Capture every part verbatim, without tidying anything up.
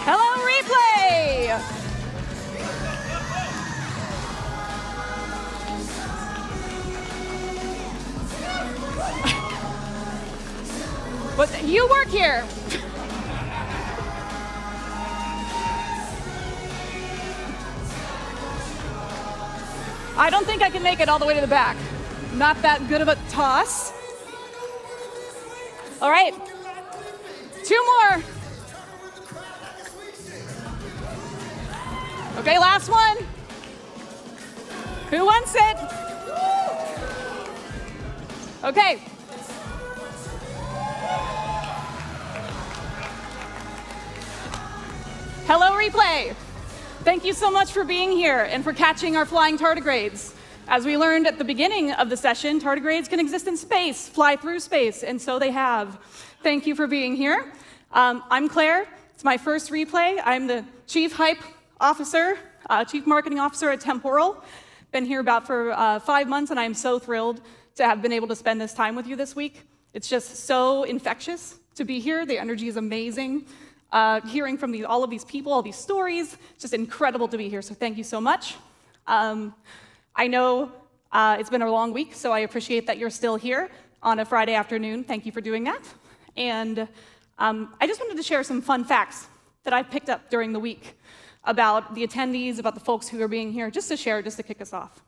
Hello, replay! But you work here. I don't think I can make it all the way to the back. Not that good of a toss. All right, two more. Okay, last one. Who wants it? Okay. Hello, replay. Thank you so much for being here and for catching our flying tardigrades. As we learned at the beginning of the session, tardigrades can exist in space, fly through space, and so they have. Thank you for being here. Um, I'm Claire. It's my first replay. I'm the Chief Hype Officer, uh, Chief Marketing Officer at Temporal. Been here about for uh, five months, and I'm so thrilled to have been able to spend this time with you this week. It's just so infectious to be here. The energy is amazing. Uh, hearing from these, all of these people, all these stories, it's just incredible to be here, so thank you so much. Um, I know uh, it's been a long week, so I appreciate that you're still here on a Friday afternoon. Thank you for doing that. And um, I just wanted to share some fun facts that I picked up during the week about the attendees, about the folks who are being here, just to share, just to kick us off.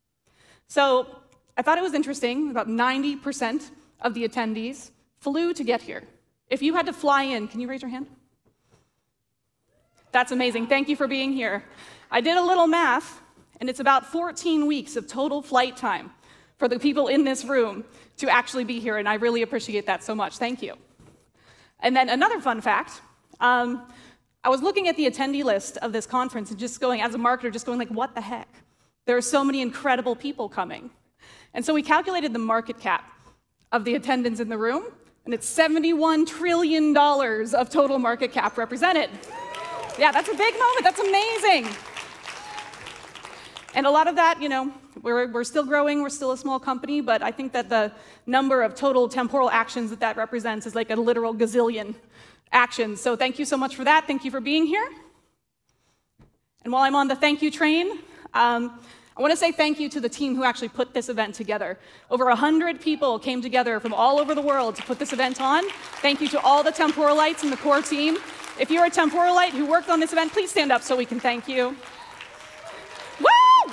So I thought it was interesting, about ninety percent of the attendees flew to get here. If you had to fly in, can you raise your hand? That's amazing. Thank you for being here. I did a little math, and it's about fourteen weeks of total flight time for the people in this room to actually be here, and I really appreciate that so much. Thank you. And then another fun fact, um, I was looking at the attendee list of this conference and just going, as a marketer, just going like, what the heck? There are so many incredible people coming. And so we calculated the market cap of the attendance in the room, and it's seventy-one trillion dollars of total market cap represented. Yeah, that's a big moment. That's amazing. And a lot of that, you know, we're, we're still growing. We're still a small company, but I think that the number of total temporal actions that that represents is like a literal gazillion actions. So thank you so much for that. Thank you for being here. And while I'm on the thank you train, um, I want to say thank you to the team who actually put this event together. Over one hundred people came together from all over the world to put this event on. Thank you to all the Temporalites and the core team. If you're a Temporalite who worked on this event, please stand up so we can thank you. Woo!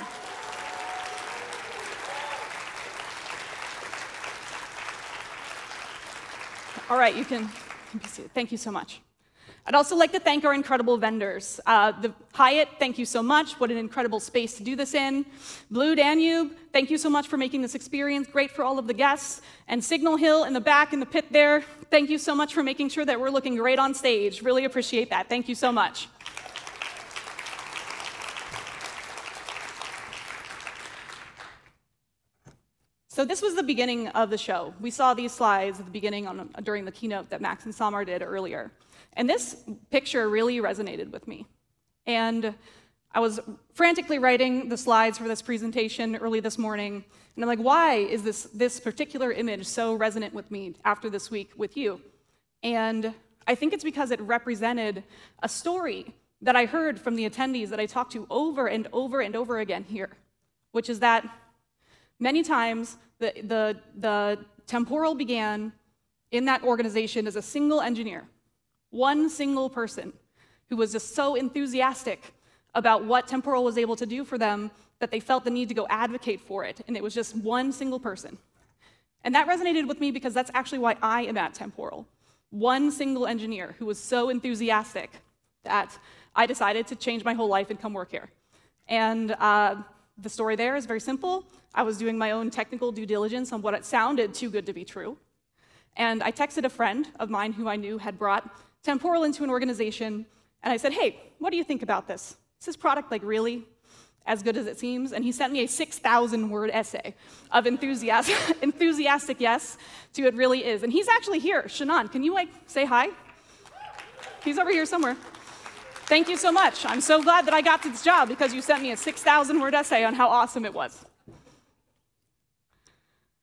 All right, you can, can be seated. Thank you so much. I'd also like to thank our incredible vendors. Uh, the Hyatt, thank you so much. What an incredible space to do this in. Blue Danube, thank you so much for making this experience great for all of the guests. And Signal Hill in the back in the pit there, thank you so much for making sure that we're looking great on stage. Really appreciate that. Thank you so much. So this was the beginning of the show. We saw these slides at the beginning on, during the keynote that Max and Samar did earlier. And this picture really resonated with me. And I was frantically writing the slides for this presentation early this morning. And I'm like, why is this, this particular image so resonant with me after this week with you? And I think it's because it represented a story that I heard from the attendees that I talked to over and over and over again here, which is that many times the, the, the Temporal began in that organization as a single engineer. One single person who was just so enthusiastic about what Temporal was able to do for them that they felt the need to go advocate for it, and it was just one single person. And that resonated with me because that's actually why I am at Temporal. One single engineer who was so enthusiastic that I decided to change my whole life and come work here. And uh, the story there is very simple. I was doing my own technical due diligence on what it sounded too good to be true. And I texted a friend of mine who I knew had brought Temporal into an organization, and I said, hey, what do you think about this? Is this product like really as good as it seems? And he sent me a six thousand word essay of enthusiastic, enthusiastic yes to it really is. And he's actually here. Shannon, can you like say hi? He's over here somewhere. Thank you so much. I'm so glad that I got this job because you sent me a six thousand word essay on how awesome it was.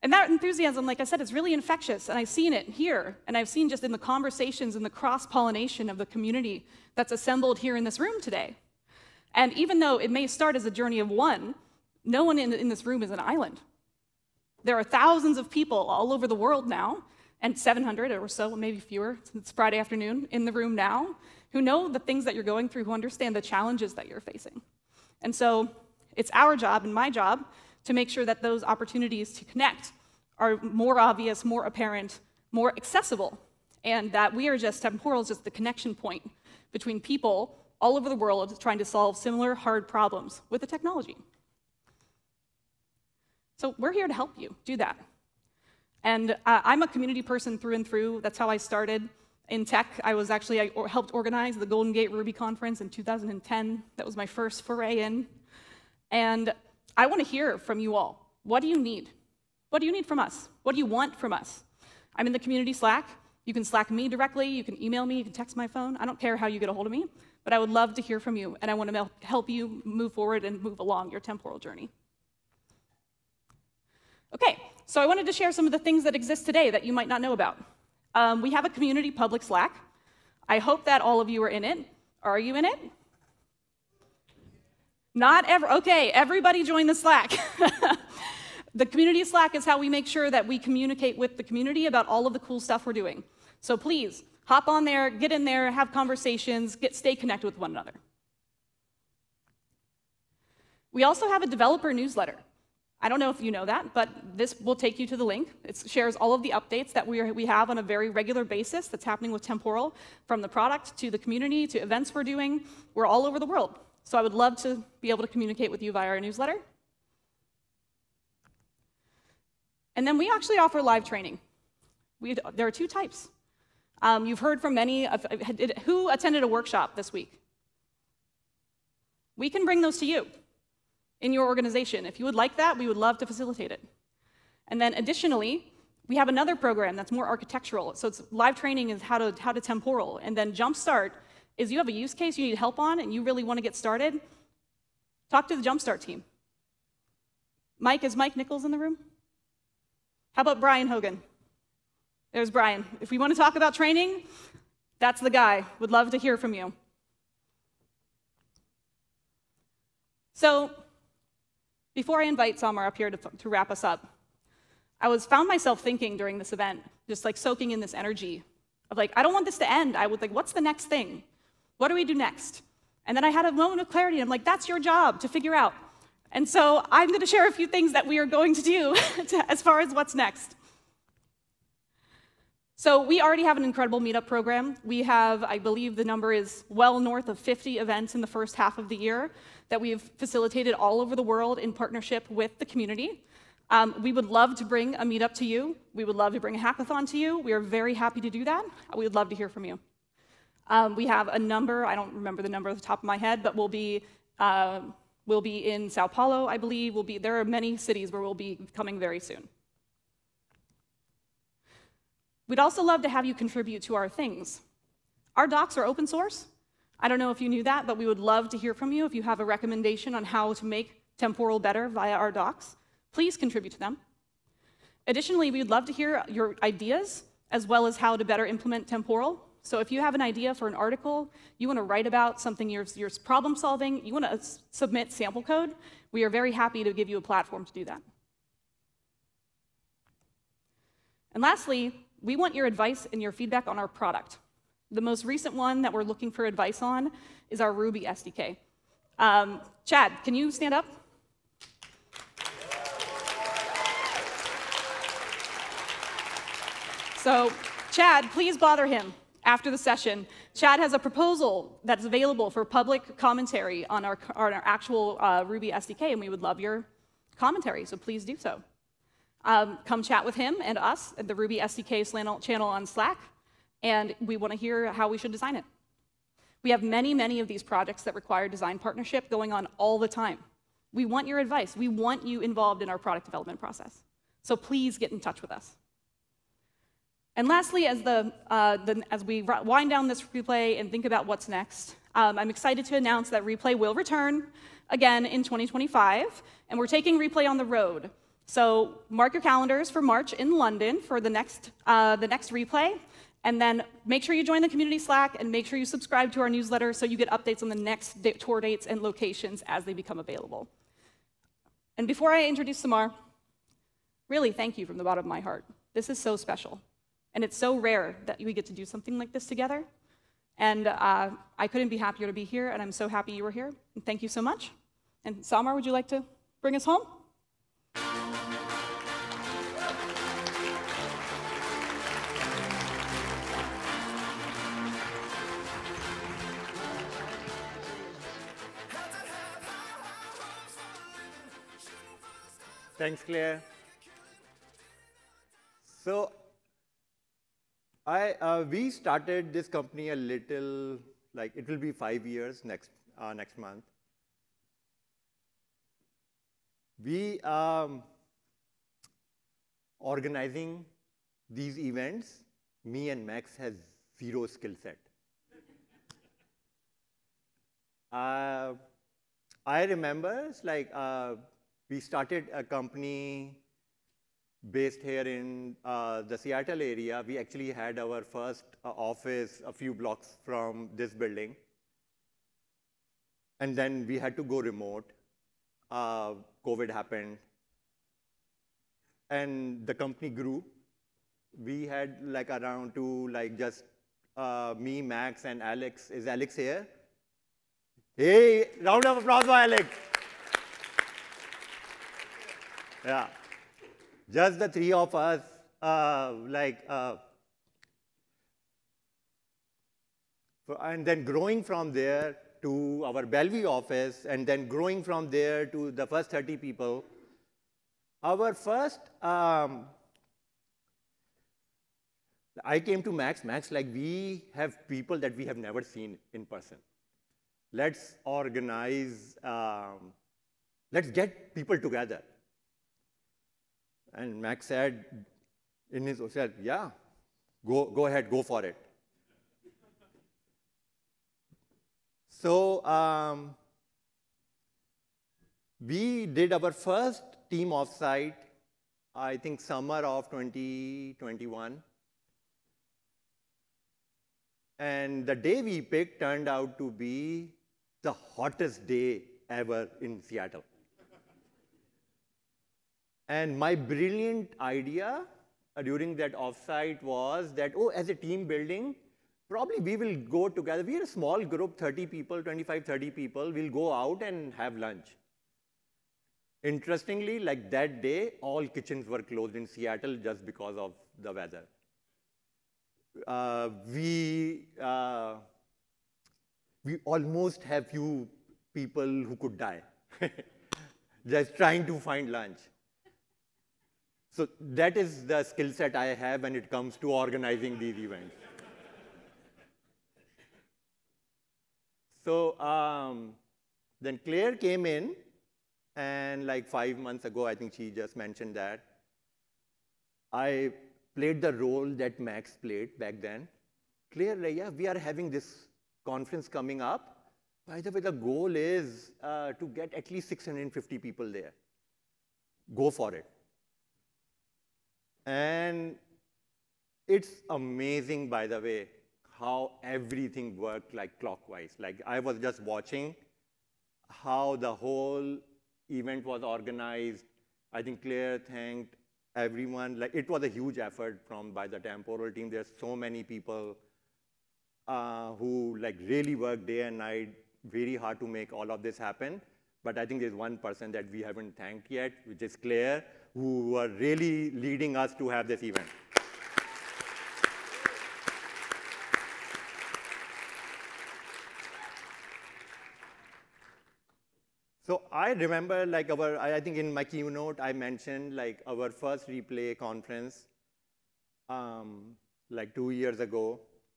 And that enthusiasm, like I said, is really infectious, and I've seen it here, and I've seen just in the conversations and the cross-pollination of the community that's assembled here in this room today. And even though it may start as a journey of one, no one in, in this room is an island. There are thousands of people all over the world now, and seven hundred or so, maybe fewer, it's Friday afternoon, in the room now, who know the things that you're going through, who understand the challenges that you're facing. And so it's our job and my job to make sure that those opportunities to connect are more obvious, more apparent, more accessible, and that we are just, Temporal is just the connection point between people all over the world trying to solve similar hard problems with the technology. So we're here to help you do that. And uh, I'm a community person through and through. That's how I started in tech. I was actually, I helped organize the Golden Gate Ruby Conference in two thousand ten. That was my first foray in. And I want to hear from you all. What do you need? What do you need from us? What do you want from us? I'm in the community Slack. You can Slack me directly. You can email me. You can text my phone. I don't care how you get a hold of me, but I would love to hear from you, and I want to help you move forward and move along your temporal journey. Okay, so I wanted to share some of the things that exist today that you might not know about. Um, we have a community public Slack. I hope that all of you are in it. Are you in it? Not ever. Okay, everybody join the Slack. The community Slack is how we make sure that we communicate with the community about all of the cool stuff we're doing. So please, hop on there, get in there, have conversations, get, stay connected with one another. We also have a developer newsletter. I don't know if you know that, but this will take you to the link. It shares all of the updates that we, are, we have on a very regular basis that's happening with Temporal, from the product to the community to events we're doing. We're all over the world. So I would love to be able to communicate with you via our newsletter. And then we actually offer live training. We, there are two types. Um, you've heard from many, of, who attended a workshop this week? We can bring those to you in your organization. If you would like that, we would love to facilitate it. And then additionally, we have another program that's more architectural. So it's live training is how to, how to Temporal. And then Jumpstart is you have a use case you need help on and you really want to get started, talk to the Jumpstart team. Mike, is Mike Nichols in the room? How about Brian Hogan? There's Brian. If we want to talk about training, that's the guy. Would love to hear from you. So before I invite Samar up here to, to wrap us up, I was found myself thinking during this event, just like soaking in this energy of like, I don't want this to end. I was like, what's the next thing? What do we do next? And then I had a moment of clarity. I'm like, that's your job to figure out. And so I'm going to share a few things that we are going to do to, as far as what's next. So we already have an incredible meetup program. We have, I believe the number is well north of fifty events in the first half of the year that we've facilitated all over the world in partnership with the community. Um, we would love to bring a meetup to you. We would love to bring a hackathon to you. We are very happy to do that. We would love to hear from you. Um, we have a number, I don't remember the number off the top of my head, but we'll be, uh, we'll be in Sao Paulo, I believe. We'll be, there are many cities where we'll be coming very soon. We'd also love to have you contribute to our things. Our docs are open source. I don't know if you knew that, but we would love to hear from you. If you have a recommendation on how to make Temporal better via our docs, please contribute to them. Additionally, we'd love to hear your ideas as well as how to better implement Temporal. So if you have an idea for an article, you want to write about something you're, you're problem solving, you want to submit sample code, we are very happy to give you a platform to do that. And lastly, we want your advice and your feedback on our product. The most recent one that we're looking for advice on is our Ruby S D K. Um, Chad, can you stand up? So, Chad, please bother him after the session. Chad has a proposal that's available for public commentary on our, on our actual uh, Ruby S D K, and we would love your commentary, so please do so. Um, come chat with him and us at the Ruby S D K channel on Slack, and we want to hear how we should design it. We have many, many of these projects that require design partnership going on all the time. We want your advice. We want you involved in our product development process. So please get in touch with us. And lastly, as, the, uh, the, as we wind down this replay and think about what's next, um, I'm excited to announce that Replay will return again in twenty twenty-five, and we're taking Replay on the road. So mark your calendars for March in London for the next, uh, the next replay. And then make sure you join the community Slack and make sure you subscribe to our newsletter so you get updates on the next tour dates and locations as they become available. And before I introduce Samar, really thank you from the bottom of my heart. This is so special. And it's so rare that we get to do something like this together. And uh, I couldn't be happier to be here, and I'm so happy you were here. And thank you so much. And Samar, would you like to bring us home? Thanks, Claire. So, I, uh, we started this company a little, like it will be five years next, uh, next month. We um, organizing these events, me and Max has zero skill set. uh, I remember, it's like, uh, we started a company based here in uh, the Seattle area. We actually had our first uh, office a few blocks from this building. And then we had to go remote. Uh, COVID happened. And the company grew. We had like around to like just uh, me, Max, and Alex. Is Alex here? Hey, round of applause for Alex. Yeah, just the three of us, uh, like, uh, and then growing from there to our Bellevue office, and then growing from there to the first thirty people. Our first, um, I came to Max, Max, like we have people that we have never seen in person. Let's organize, um, let's get people together. And Max said in his self, yeah, go, go ahead, go for it. So um, we did our first team offsite, I think summer of twenty twenty-one. And the day we picked turned out to be the hottest day ever in Seattle. And my brilliant idea uh, during that offsite was that, oh, as a team building, probably we will go together. We are a small group, thirty people, twenty-five, thirty people. We'll go out and have lunch. Interestingly, like that day, all kitchens were closed in Seattle just because of the weather. Uh, we, uh, we almost have few people who could die, just trying to find lunch. So that is the skill set I have when it comes to organizing these events. So um, then Claire came in, and like five months ago, I think she just mentioned that, I played the role that Max played back then. Claire, like, yeah, we are having this conference coming up. By the way, the goal is uh, to get at least six hundred fifty people there. Go for it. And it's amazing, by the way, how everything worked like clockwise. Like I was just watching how the whole event was organized. I think Claire thanked everyone. Like it was a huge effort from by the Temporal team. There's so many people uh, who like really worked day and night, very hard to make all of this happen. But I think there's one person that we haven't thanked yet, which is Claire, who were really leading us to have this event. So I remember, like our, I think in my keynote, I mentioned like our first replay conference, um, like two years ago.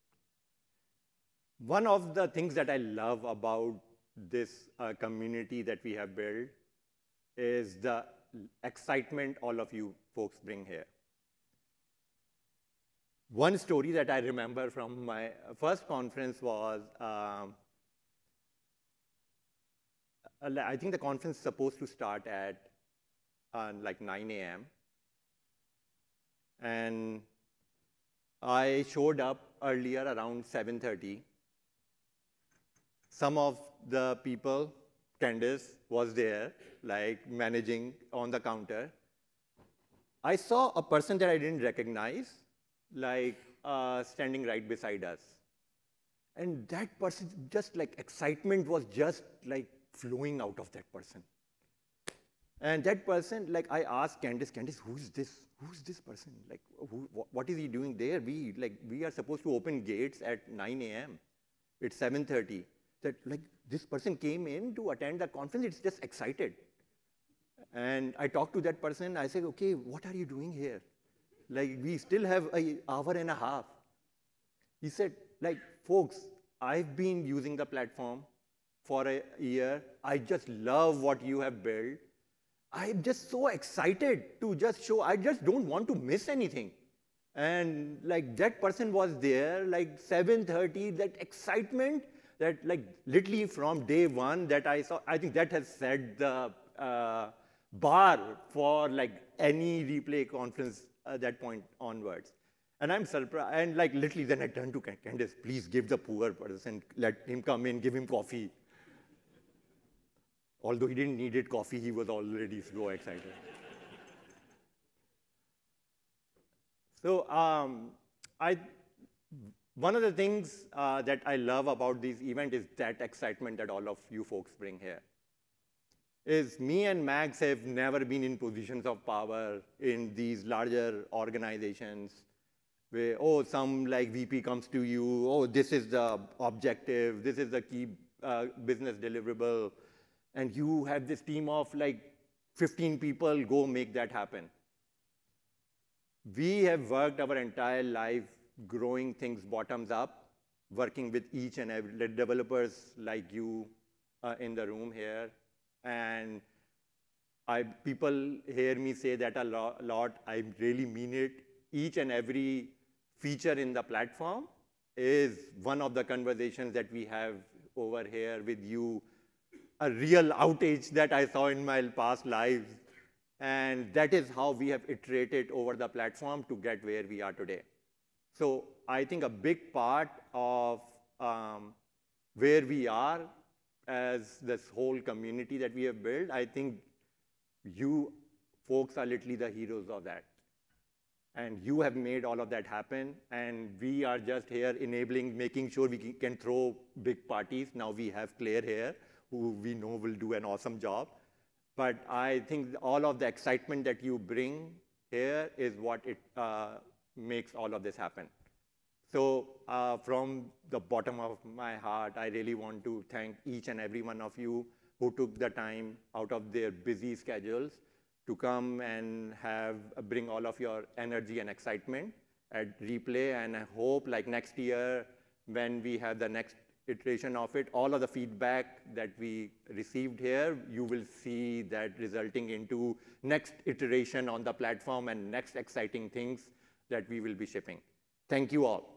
One of the things that I love about this uh, community that we have built is the excitement all of you folks bring here. One story that I remember from my first conference was, um, I think the conference is supposed to start at uh, like nine A M And I showed up earlier around seven thirty. Some of the people, Candice was there, like managing on the counter. I saw a person that I didn't recognize, like uh, standing right beside us. And that person, just like excitement was just like flowing out of that person. And that person, like I asked Candice, Candice, who's this? Who's this person? Like, who, what is he doing there? We, like, we are supposed to open gates at nine A M It's seven thirty. That, like, this person came in to attend the conference. It's just excited. And I talked to that person. I said, okay, what are you doing here? Like, we still have an hour and a half. He said, like, folks, I've been using the platform for a year. I just love what you have built. I'm just so excited to just show. I just don't want to miss anything. And like that person was there, like seven thirty, that excitement, that like literally from day one that I saw, I think that has set the uh, bar for like any replay conference at that point onwards. And I'm surprised, and like literally then I turned to Candice, please give the poor person, let him come in, give him coffee. Although he didn't need it coffee, he was already so excited. So um, I, one of the things uh, that I love about this event is that excitement that all of you folks bring here. Is me and Max have never been in positions of power in these larger organizations where, oh, some like V P comes to you, oh, this is the objective, this is the key uh, business deliverable, and you have this team of like fifteen people, go make that happen. We have worked our entire life growing things bottoms up, working with each and every developers like you uh, in the room here. And I, people hear me say that a lot, lot, I really mean it. Each and every feature in the platform is one of the conversations that we have over here with you, a real outage that I saw in my past lives. And that is how we have iterated over the platform to get where we are today. So I think a big part of um, where we are as this whole community that we have built, I think you folks are literally the heroes of that. And you have made all of that happen. And we are just here enabling, making sure we can throw big parties. Now we have Claire here, who we know will do an awesome job. But I think all of the excitement that you bring here is what it uh, makes all of this happen. So uh, from the bottom of my heart, I really want to thank each and every one of you who took the time out of their busy schedules to come and have bring all of your energy and excitement at Replay. And I hope like next year, when we have the next iteration of it, all of the feedback that we received here, you will see that resulting into next iteration on the platform and next exciting things that we will be shipping. Thank you all.